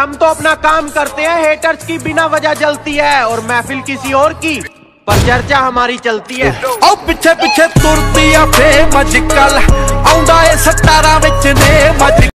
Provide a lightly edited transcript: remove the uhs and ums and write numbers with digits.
हम तो अपना काम करते हैं, हेटर्स की बिना वजह जलती है और महफिल किसी और की, पर चर्चा हमारी चलती है। ओ पिछे पिछे तुरती आ फेम अजकल आउंदा ए 17 विच ने